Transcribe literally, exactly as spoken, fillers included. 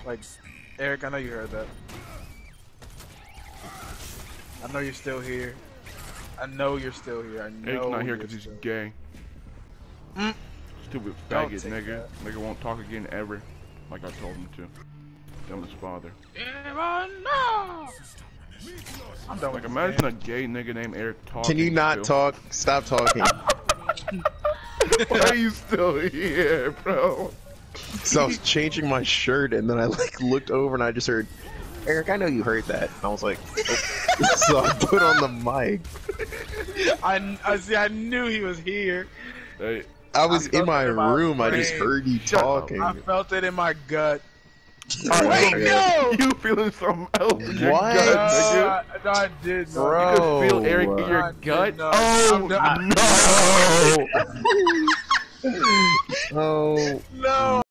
Like, Eric, I know you heard that. I know you're still here. I know you're still here. I know Eric's not here because he's gay. Mm. Stupid faggot, nigga. Nigga won't talk again ever, like I told him to. Dumb his father. No. I'm done Like, with imagine a gay nigga named Eric talking. Can you not still. talk? Stop talking. Why are you still here, bro? So I was changing my shirt, and then I like looked over, and I just heard, Eric, I know you heard that. And I was like, oh. So I put on the mic. I, I see. I knew he was here. Hey, I was I in my room. my I just heard you talking. I felt it in my gut. Wait, no! You feeling something else in your What? gut, No, nigga? I, no, I did not. Bro. You could feel Eric in your I gut? did not. Oh, I'm no! Oh. No.